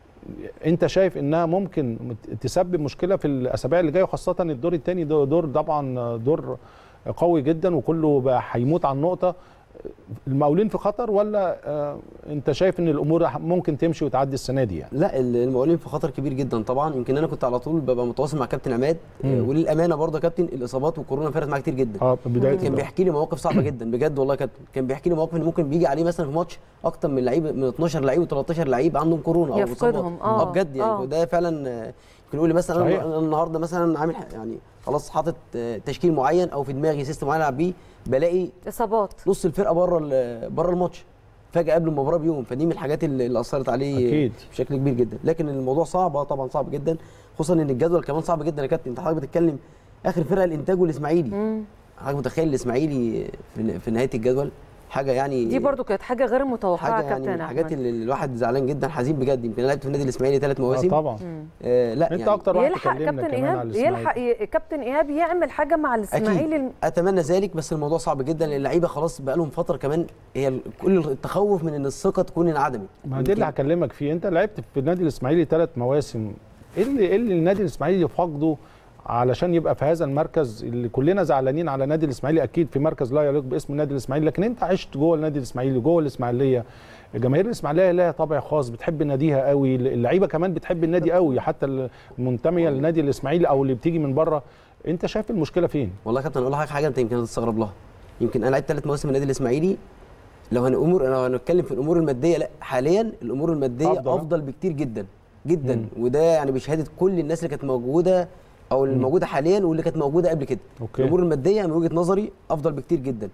انت شايف انها ممكن تسبب مشكله في الاسابيع اللي جايه، وخاصه الدور الثاني دور طبعا دور قوي جدا وكله بقى هيموت على النقطه. المقاولين في خطر ولا آه انت شايف ان الامور ممكن تمشي وتعدي السنه دي يعني؟
لا المقاولين في خطر كبير جدا طبعا. يمكن انا كنت على طول ببقى متواصل مع كابتن عماد آه وللامانه برضه يا كابتن الاصابات والكورونا فرقت معاه كتير جدا.
اه بدايه
كان بيحكي لي مواقف صعبه جدا بجد والله يا كابتن، كان بيحكي لي مواقف ان ممكن بيجي عليه مثلا في ماتش اكتر من لعيب من اتناشر لعيب و13 لعيب عندهم كورونا او
يفقدهم
اه بجد يعني آه. ده فعلا يمكن يقول لي مثلا انا النهارده مثلا عامل يعني خلاص حاطط تشكيل معين او في دماغي سيستم معين العب بيه، بلاقي
اصابات
نص الفرقه بره بره الماتش فجاه قبل المباراه بيوم، فدي من الحاجات اللي اثرت عليه أكيد. بشكل كبير جدا. لكن الموضوع صعب طبعا صعب جدا، خصوصا ان الجدول كمان صعب جدا يا كابتن. انت حضرتك بتتكلم اخر فرقه الانتاج والاسماعيلي، حضرتك متخيل الاسماعيلي في, في نهايه الجدول حاجه يعني
دي برضو كانت حاجه غير متوقعه يا كابتن.
يعني الحاجات اللي الواحد زعلان جدا حزين بجد. يمكن انا لعبت في النادي الاسماعيلي ثلاث مواسم
آه طبعا
آه لا
انت
يعني
اكتر واحد
يلحق كابتن ايهاب يلحق كابتن ايهاب يعمل حاجه مع الاسماعيلي.
اتمنى ذلك بس الموضوع صعب جدا. اللعيبه خلاص بقى لهم فتره كمان، هي كل التخوف من ان الثقه تكون انعدمت.
ما دي اللي هكلمك فيه، انت لعبت في النادي الاسماعيلي ثلاث مواسم، ايه اللي ايه اللي النادي الاسماعيلي فاقده علشان يبقى في هذا المركز اللي كلنا زعلانين على النادي الاسماعيلي؟ اكيد في مركز لا يليق باسم النادي الاسماعيلي، لكن انت عشت جوه النادي الاسماعيلي جوه الاسماعيليه. جماهير الاسماعيليه لها طابع خاص، بتحب ناديها قوي، اللعيبه كمان بتحب النادي قوي، حتى المنتميه للنادي الاسماعيلي او اللي بتيجي من بره. انت شايف المشكله فين؟
والله يا كابتن اقول لك حاجه انت يمكن هتستغرب لها. يمكن انا لعبت ثلاث مواسم النادي الاسماعيلي، لو هنأمر لو هنتكلم في الامور الماديه، لا حاليا الامور الماديه افضل, أفضل بكتير جدا جدا مم. وده يعني بشهاده كل الناس اللي كانت موجوده او الموجوده حاليا واللي كانت موجوده قبل كده. أوكي. الامور الماديه من وجهه نظري افضل بكتير جدا.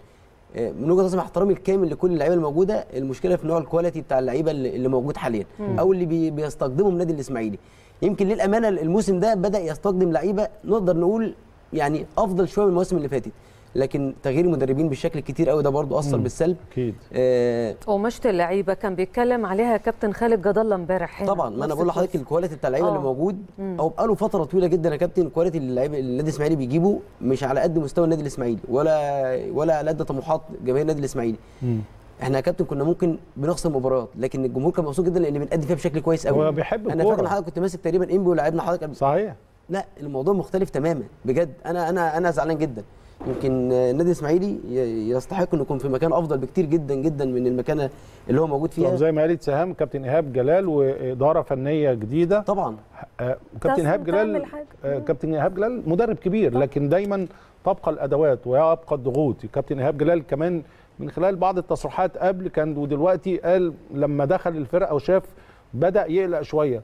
من وجهه نظري احترامي الكامل لكل اللعيبه الموجوده، المشكله في نوع الكواليتي بتاع اللعيبه اللي موجود حاليا مم. او اللي بي بيستخدمهم النادي الاسماعيلي. يمكن للامانه الموسم ده بدا يستخدم لعيبه نقدر نقول يعني افضل شويه من المواسم اللي فاتت، لكن تغيير المدربين بالشكل الكتير قوي ده برضو اثر بالسلب.
اكيد.
آه ومشت اللعيبه كان بيتكلم عليها كابتن خالد جد الله امبارح.
طبعا ما انا بقول لحضرتك الكواليتي بتاع اللعيبه اللي موجود مم. او بقاله فتره طويله جدا يا كابتن. الكواليتي اللي اللعيبه النادي الاسماعيلي بيجيبه مش على قد مستوى النادي الاسماعيلي ولا ولا على قد طموحات جماهير النادي الاسماعيلي. مم. احنا يا كابتن كنا ممكن بنخسر مباريات لكن الجمهور كان مبسوط جدا لان بنأدي فيها بشكل كويس قوي.
هو بيحب
انا فاكر حضرتك كنت ماسك تقريبا انبي ولعبنا حضرتك.
صحيح.
لا الموضوع مختلف تماما بجد. انا انا انا زعلان جدا. يمكن النادي الاسماعيلي يستحق انه يكون في مكان افضل بكتير جدا جدا من المكان اللي هو موجود فيها.
طب زي ما قالت سهام كابتن ايهاب جلال واداره فنيه جديده
طبعا.
آه كابتن ايهاب جلال آه كابتن ايهاب جلال مدرب كبير طبعا. لكن دايما تبقى الادوات ويبقى الضغوط. كابتن ايهاب جلال كمان من خلال بعض التصريحات قبل كان ودلوقتي قال لما دخل الفرقه وشاف بدا يقلق شويه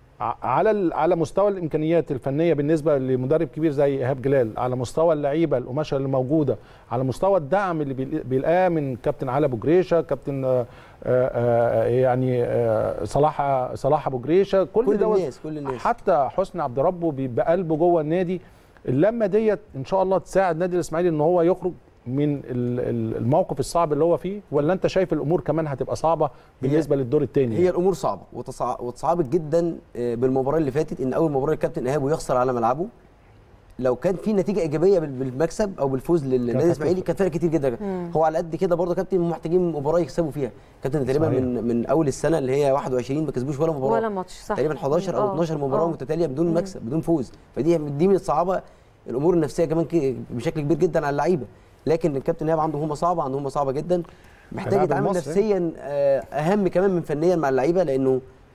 على على مستوى الامكانيات الفنيه بالنسبه لمدرب كبير زي ايهاب جلال، على مستوى اللعيبه القماشه اللي موجوده، على مستوى الدعم اللي بيلقاه من كابتن علي ابو جريشه، كابتن آآ آآ يعني آآ صلاح صلاح ابو جريشه، كل,
كل الناس كل الناس
حتى حسني عبد ربه بيبقى قلبه جوه النادي. اللمه ديت ان شاء الله تساعد النادي الاسماعيلي ان هو يخرج من الموقف الصعب اللي هو فيه، ولا انت شايف الامور كمان هتبقى صعبه بالنسبه للدور الثاني؟
هي الامور صعبه وتصعبت جدا بالمباراه اللي فاتت. ان اول مباراه الكابتن ايهاب ويخسر على ملعبه، لو كان في نتيجه ايجابيه بالمكسب او بالفوز للنادي الاسماعيلي كانت فرق كتير جدا. مم. هو على قد كده برضه كابتن محتاجين مباراه يكسبوا فيها. كابتن تقريبا من من اول السنه اللي هي واحد وعشرين ما كسبوش ولا مباراه
ولا ماتش صح
تقريبا حداشر او اتناشر مباراه أوه. متتاليه بدون مم. مكسب بدون فوز. فدي دي من الصعابه الامور النفسيه كمان بشكل كبير جدا على اللعيبه. لكن الكابتن ايهاب عنده همه صعبه عنده همه صعبه جدا، محتاج يتعامل نفسيا اهم كمان من فنيا مع اللعيبه، لانه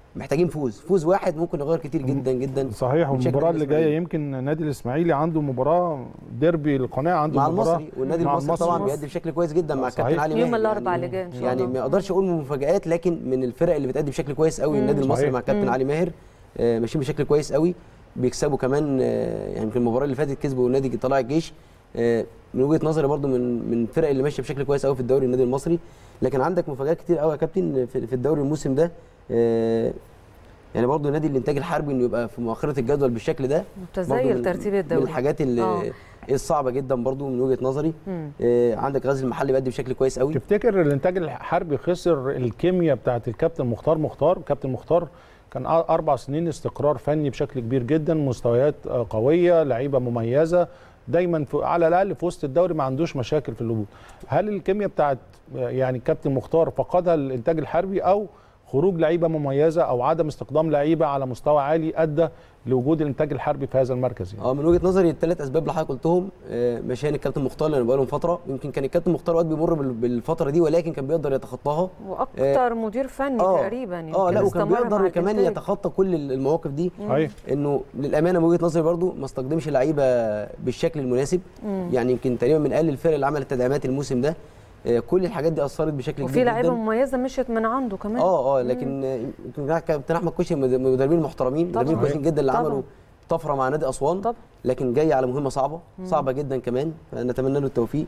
محتاجين فوز فوز واحد ممكن يغير كتير جدا جدا.
صحيح. والمباراه اللي جايه يمكن نادي الاسماعيلي عنده مباراه ديربي القناه، عنده
مع
مباراه
المصري، والنادي المصري طبعا بيأدي بشكل كويس جدا مع الكابتن علي ماهر.
يوم الاربعاء اللي جاي ان شاء الله.
يعني ما اقدرش اقول مفاجآت، لكن من الفرق اللي بتأدي بشكل كويس قوي النادي المصري
صحيح.
مع الكابتن علي ماهر، آه ماشيين بشكل كويس قوي، بيكسبوا كمان. آه يعني في المباراه اللي فاتت كسبوا نادي طلائع الجيش. آه من وجهه نظري برضو من من الفرق اللي ماشيه بشكل كويس قوي في الدوري النادي المصري. لكن عندك مفاجآت كتير قوي يا كابتن في الدوري الموسم ده. آه يعني برضو نادي الانتاج الحربي انه يبقى في مؤخره الجدول بالشكل ده
متزايل ترتيب الدوري،
من الحاجات اللي آه. الصعبه جدا برضو من وجهه نظري. آه عندك غزل المحلي بيأدي بشكل كويس قوي.
تفتكر الانتاج الحربي خسر الكيمياء بتاعت الكابتن مختار مختار كابتن مختار كان اربع سنين استقرار فني بشكل كبير جدا، مستويات قويه، لعيبه مميزه، دايما في على الاقل في وسط الدوري ما عندوش مشاكل في الهبوط. هل الكيمياء بتاعت يعني الكابتن مختار فقدها الانتاج الحربي، او خروج لعيبه مميزه او عدم استخدام لعيبه على مستوى عالي ادى لوجود الانتاج الحربي في هذا المركز؟ يعني
اه من وجهه نظري الثلاث اسباب اللي حضرتك قلتهم مشان الكابتن مختار اللي بقى لهم فتره. يمكن كان الكابتن مختار وقت بيمر بالفتره دي، ولكن كان بيقدر يتخطاها،
واكتر آه مدير فني آه تقريبا.
اه لا وكان بيقدر كمان يتخطى كل المواقف دي.
صحيح.
انه للامانه من وجهه نظري برضو ما استخدمش لعيبه بالشكل المناسب. مم. يعني يمكن تقريبا من اقل الفرق اللي عملت تدعيمات الموسم ده. كل الحاجات دي اثرت بشكل كبير
وفي لعيبه مميزه مشيت من عنده كمان.
اه اه لكن يمكن كابتن احمد كوشي مدربين محترمين، مدربين كويسين جدا اللي طبعًا. عملوا طفره مع نادي اسوان طبعًا. لكن جاي على مهمه صعبه مم. صعبه جدا كمان، فنتمنى له التوفيق.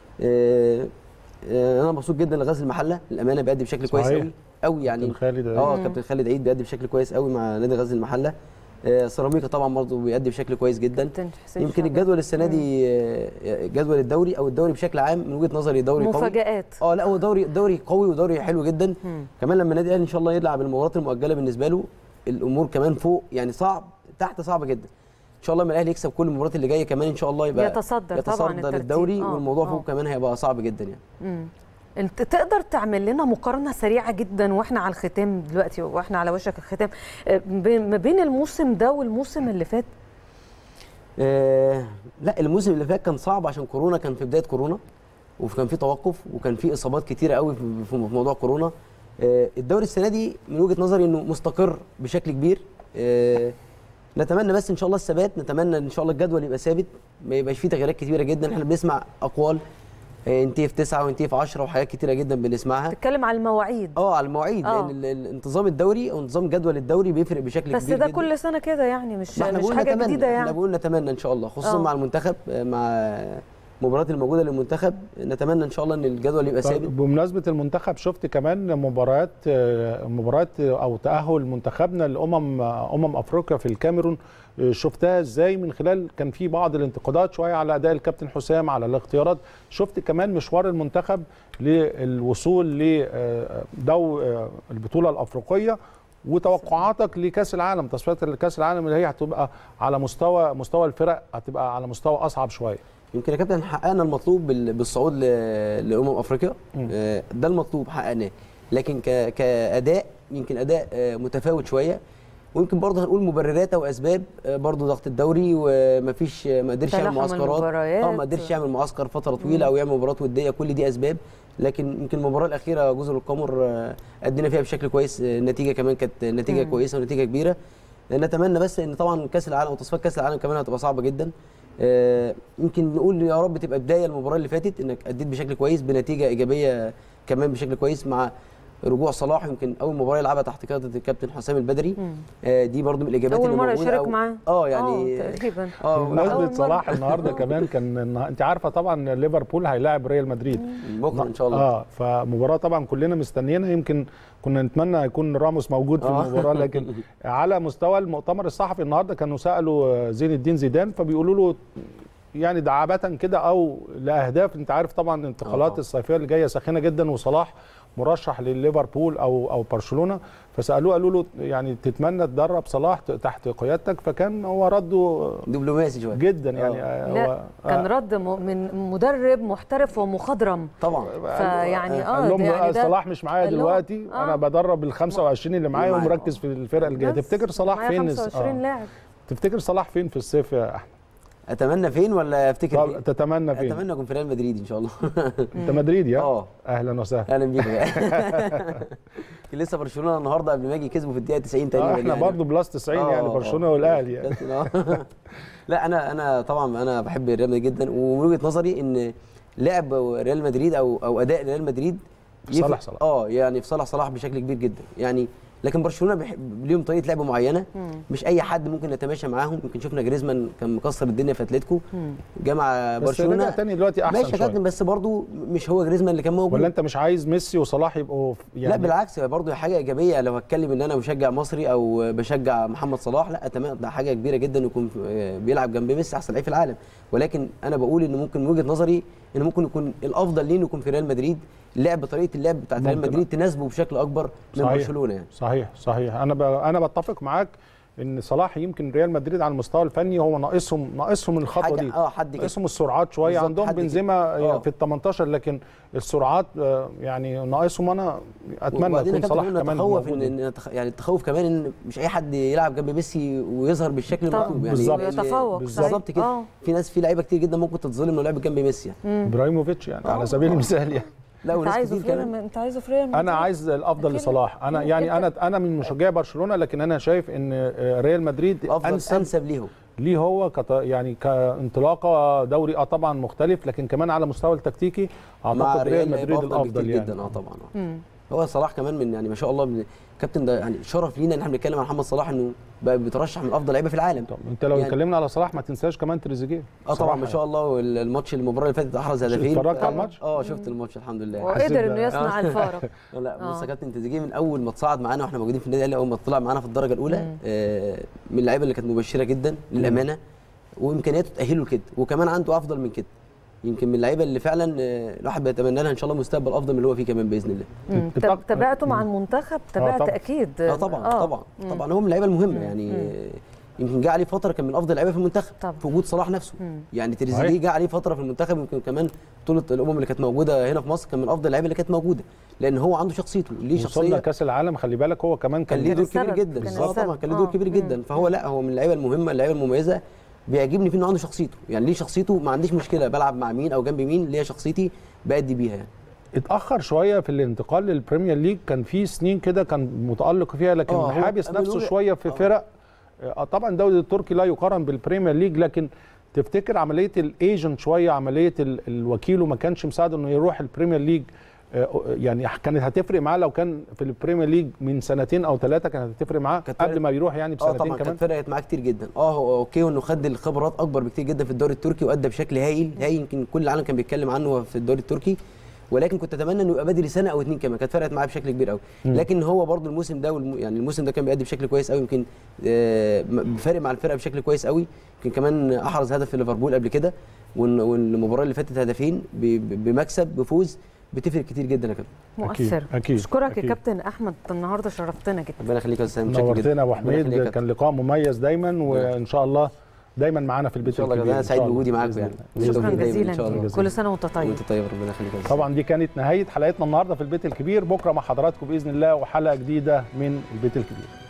آه آه انا مبسوط جدا لغزل المحله، الامانه بيأدي بشكل كويس قوي قوي يعني.
كابتن خالد
اه كابتن خالد عيد بيأدي بشكل كويس قوي مع نادي غزل المحله. آه سيراميكا طبعا برضه بيأدي بشكل كويس جدا. يمكن الجدول السنه دي آه جدول الدوري او الدوري بشكل عام من وجهه نظري دوري قوي
مفاجآت.
اه لا هو دوري دوري قوي ودوري حلو جدا. مم. كمان لما النادي الاهلي ان شاء الله يلعب المباريات المؤجله بالنسبه له الامور كمان فوق يعني صعب تحت صعبه جدا. ان شاء الله لما الاهلي يكسب كل المباريات اللي جايه كمان ان شاء الله يبقى
يتصدر,
يتصدر طبعا الدوري. آه. والموضوع فوق كمان هيبقى صعب جدا يعني.
مم. انت تقدر تعمل لنا مقارنه سريعه جدا واحنا على الختام دلوقتي واحنا على وشك الختام ما بين الموسم ده والموسم اللي فات؟
آه لا الموسم اللي فات كان صعب عشان كورونا، كان في بدايه كورونا وكان في توقف وكان في اصابات كتيره قوي في موضوع كورونا. آه الدوري السنه دي من وجهه نظري انه مستقر بشكل كبير. آه نتمنى بس ان شاء الله الثبات، نتمنى ان شاء الله الجدول يبقى ثابت ما يبقاش فيه تغييرات كتيره جدا. احنا بنسمع اقوال انتهي في تسعة وانتهي في عشرة وحاجات كتيره جدا بنسمعها.
تتكلم على المواعيد.
اه على المواعيد آه. لان الانتظام الدوري او انتظام جدول الدوري بيفرق بشكل
بس
كبير
بس ده
جدا.
كل سنه كده يعني مش مش حاجه
نتمنى.
جديده يعني.
احنا بنقول نتمنى ان شاء الله خصوصا آه. مع المنتخب مع المباريات الموجوده للمنتخب نتمنى ان شاء الله ان الجدول يبقى ثابت.
بمناسبه المنتخب شفت كمان مباريات مباريات او تاهل منتخبنا لامم امم افريقيا في الكاميرون، شفتها ازاي من خلال كان في بعض الانتقادات شويه على اداء الكابتن حسام على الاختيارات. شفت كمان مشوار المنتخب للوصول لدو البطوله الافريقيه وتوقعاتك لكاس العالم، تصفيات كاس العالم اللي هي هتبقى على مستوى مستوى الفرق هتبقى على مستوى اصعب شويه.
يمكن يا كابتن حققنا المطلوب بالصعود لامم افريقيا، ده المطلوب حققناه، لكن كاداء يمكن اداء متفاوت شويه، ويمكن برضه هنقول مبررات او اسباب برضه ضغط الدوري ومفيش ما قدرش يعمل معسكرات اه ما قدرش يعمل معسكر فتره طويله او يعمل مباراه وديه، كل دي اسباب. لكن يمكن المباراه الاخيره جزر القمر ادينا فيها بشكل كويس، النتيجه كمان كانت نتيجه مم. كويسه ونتيجه كبيره. نتمنى بس ان طبعا كاس العالم وتصفيات كاس العالم كمان هتبقى صعبه جدا. آه يمكن نقول يا رب تبقى بدايه المباراه اللي فاتت انك اديت بشكل كويس بنتيجه ايجابيه كمان بشكل كويس مع رجوع صلاح. يمكن اول مباراه يلعبها تحت قياده الكابتن حسام البدري، آه دي برضو من الاجابات
اللي
موجوده.
اول مره يشارك معاه
اه يعني
اه تقريبا
اه بمناسبه صلاح النهارده كمان كان انت عارفه طبعا ليفربول هيلاعب ريال مدريد
بكره ان شاء الله.
اه فمباراه طبعا كلنا مستنيينها، يمكن كنا نتمنى يكون راموس موجود في آه. المباراه، لكن على مستوى المؤتمر الصحفي النهارده كانوا سالوا زين الدين زيدان فبيقولوا له يعني دعابه كده او لاهداف، انت عارف طبعا الانتقالات آه. الصيفيه اللي جايه ساخنه جدا وصلاح مرشح لليفربول او او برشلونه، فسالوه قالوا له يعني تتمنى تدرب صلاح تحت قيادتك، فكان هو رده
دبلوماسي شويه
جدا يعني
آه. هو كان رد من مدرب محترف ومخضرم
طبعا.
فيعني اه
قال لهم يعني صلاح مش معايا دلوقتي آه. انا بدرب ال خمسة وعشرين اللي معايا ومركز في الفرقه اللي جايه. تفتكر صلاح فين؟
خمسة وعشرين لاعب.
تفتكر صلاح فين في الصيف يا احمد؟
اتمنى فين ولا افتكر
طب
فين؟
تتمنى فين؟
اتمنى اكون في ريال مدريد ان شاء الله.
انت مدريدي؟
اه
اهلا وسهلا.
اهلا بيك. كان لسه برشلونه النهارده قبل ما اجي كسبوا في الدقيقه تسعين تقريبا.
آه احنا
يعني
برضه بلس تسعين يعني برشلونه والاهلي يعني.
لا انا انا طبعا انا بحب ريال مدريد جدا، ومن وجهه نظري ان لعب ريال مدريد او او اداء ريال مدريد
في صالح صلاح.
اه يعني في صالح صلاح بشكل كبير جدا يعني. لكن برشلونه بيحب ليهم طريقه لعب معينه، مم. مش اي حد ممكن يتماشى معاهم. يمكن شفنا جريزمان كان مكسر الدنيا في اتلتيكو، جه مع برشلونه
بس رجع تاني دلوقتي احسن
ماشي يا كابتن، بس برضه مش هو جريزمان اللي كان موجود.
ولا انت مش عايز ميسي وصلاح يبقوا يعني؟
لا بالعكس، برضه حاجه ايجابيه. لو هتكلم ان انا مشجع مصري او بشجع محمد صلاح، لا تمام، ده حاجه كبيره جدا يكون بيلعب جنب ميسي احسن لعيب في العالم. ولكن انا بقول ان ممكن من وجهه نظري ان ممكن يكون الافضل ليه يكون في ريال مدريد، لعب طريقه اللعب بتاعت ريال مدريد تناسبه بشكل اكبر من برشلونه يعني.
صحيح صحيح. انا ب... انا بتفق معاك ان صلاح يمكن ريال مدريد على المستوى الفني هو ناقصهم ناقصهم الخطوه دي،
اه حد
ناقصهم السرعات شويه. عندهم بنزيما في ال تمنتاشر، لكن السرعات يعني ناقصهم. انا اتمنى يكون صلاح كمان
موجود. إن يعني التخوف كمان ان مش اي حد يلعب جنب ميسي ويظهر بالشكل المطلوب يعني.
بالظبط يتفوق
بالظبط كده. أوه. في ناس في لعيبه كتير جدا ممكن تتظلم لو لعب جنب ميسي يعني.
ابراهيموفيتش يعني على سبيل المثال يعني.
لا انت عايزه في ريال انت عايزه في ريال
انا عايز الافضل لصلاح. انا يعني انا انا من مشجعي برشلونه، لكن انا شايف ان ريال مدريد
انسب انسب ليه
ليه هو كت يعني كانطلاقه دوري اه طبعا مختلف، لكن كمان على المستوى التكتيكي اعتقد ريال مدريد الافضل يعني
جدا. اه طبعا اه هو صلاح كمان من يعني ما شاء الله من كابتن، ده يعني شرف لينا ان احنا بنتكلم عن محمد صلاح انه بقى بيترشح من افضل لعيبه في العالم.
طب انت لو اتكلمنا يعني على صلاح ما تنساش كمان تريزيجيه.
اه طبعا ما شاء الله. الماتش المباراه اللي فاتت احرز هدفين.
اتفرجت على الماتش؟
اه شفت الماتش الحمد لله.
وقدر انه يصنع الفارق.
لا بص يا كابتن، تريزيجيه من اول ما اتصعد معانا واحنا موجودين في النادي الاهلي، اول ما طلع معانا في الدرجه الاولى آه من اللعيبه اللي كانت مبشره جدا للامانه، وامكانياته تاهله لكده، وكمان عنده افضل من كده. يمكن من اللعيبه اللي فعلا الواحد بيتمنى لها ان شاء الله مستقبل افضل من اللي هو فيه كمان باذن الله.
تابعته مع المنتخب؟ تابعت
آه
اكيد.
اه طبعا آه. طبعا مم. طبعا هو من اللعيبه المهمه يعني. مم. يمكن جه عليه فتره كان من افضل اللعيبه في المنتخب طبعا. في وجود صلاح نفسه. مم. يعني تريزيجيه جه عليه فتره في المنتخب، يمكن كمان بطوله الامم اللي كانت موجوده هنا في مصر كان من افضل اللعيبه اللي كانت موجوده، لان هو عنده شخصيته، ليه شخصيه.
وصلنا كاس العالم خلي بالك، هو كمان
كان ليه دور كبير جدا. اه طبعا كان ليه دور كبير جدا. فهو لا هو من اللعيبه المهمه، اللعيبه المميزه. بيعجبني فيه انه عنده شخصيته، يعني ليه شخصيته، ما عنديش مشكله بلعب مع مين او جنب مين، ليا شخصيتي بأدي بيها يعني.
اتاخر شويه في الانتقال للبريمير ليج، كان في سنين كده كان متالق فيها، لكن حابس نفسه شويه في فرق. آه طبعا الدوري التركي لا يقارن بالبريمير ليج، لكن تفتكر عمليه الايجنت شويه، عمليه الوكيل، وما كانش مساعده انه يروح البريمير ليج. يعني كانت هتفرق معاه لو كان في البريمير ليج من سنتين او ثلاثه، كانت هتفرق معاه قبل ما يروح يعني بسنتين كمان.
اه طبعا كانت فرقت معاه كتير جدا. اه هو اوكي انه خد الخبرات اكبر بكتير جدا في الدوري التركي وادى بشكل هايل هايل، يمكن كل العالم كان بيتكلم عنه في الدوري التركي، ولكن كنت اتمنى انه يبقى بدري سنه او اتنين كمان، كانت فرقت معاه بشكل كبير قوي. لكن هو برده الموسم ده والم... يعني الموسم ده كان بيأدي بشكل كويس قوي، يمكن آه فارق مع الفرقه بشكل كويس قوي. يمكن كمان احرز هدف في ليفربول قبل كده، والمباراه اللي فاتت هدفين بمكسب بفوز، بتفرق كتير جدا يا كابتن.
مؤثر. اكيد اشكرك يا كابتن احمد، النهارده شرفتنا جدا.
ربنا يخليك يا استاذ،
نورتنا ابو حميد، كان لقاء مميز دايما، وان شاء الله دايما معانا في البيت الكبير.
انا سعيد بوجودي معاكم يعني.
شكرا جزيلا، كل سنه وانت طيب.
وانت طيب، ربنا يخليك.
طبعا دي كانت نهايه حلقتنا النهارده في البيت الكبير، بكره مع حضراتكم باذن الله وحلقه جديده من البيت الكبير.